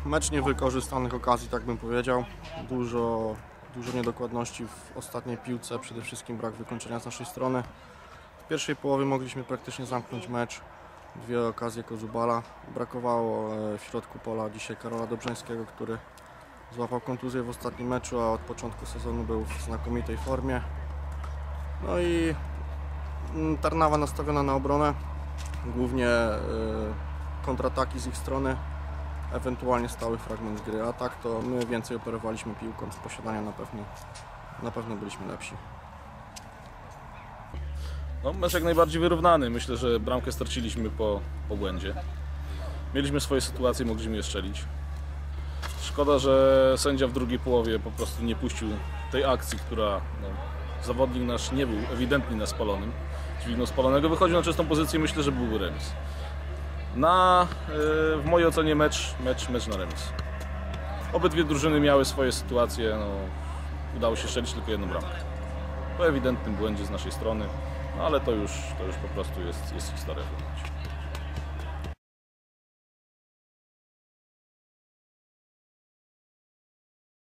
Mecz niewykorzystanych okazji, tak bym powiedział. Dużo niedokładności w ostatniej piłce, przede wszystkim brak wykończenia z naszej strony. W pierwszej połowie mogliśmy praktycznie zamknąć mecz. Dwie okazje Kozubala. Brakowało w środku pola dzisiaj Karola Dobrzańskiego, który złapał kontuzję w ostatnim meczu, a od początku sezonu był w znakomitej formie. No i Tarnawa nastawiona na obronę, głównie kontrataki z ich strony, ewentualnie stały fragment gry, a tak to my więcej operowaliśmy piłką, z posiadania na pewno byliśmy lepsi. No, mecz jak najbardziej wyrównany. Myślę, że bramkę straciliśmy po błędzie. Mieliśmy swoje sytuacje, mogliśmy je strzelić. Szkoda, że sędzia w drugiej połowie po prostu nie puścił tej akcji, która zawodnik nasz nie był ewidentnie na spalonym. Dźwignął spalonego, wychodził na czystą pozycję, myślę, że byłby remis. W mojej ocenie mecz na remis. Obydwie drużyny miały swoje sytuacje, udało się strzelić tylko jedną bramkę. Po ewidentnym błędzie z naszej strony, ale to już po prostu jest historia.